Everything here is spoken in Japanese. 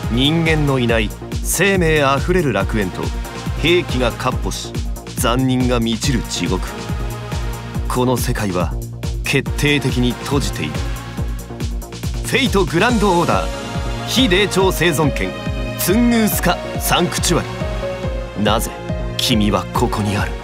人間のいない生命あふれる楽園と兵器が闊歩し残忍が満ちる地獄。この世界は決定的に閉じている。フェイトグランドオーダー非霊長生存権ツングースカサンクチュアリ。なぜ君はここにある？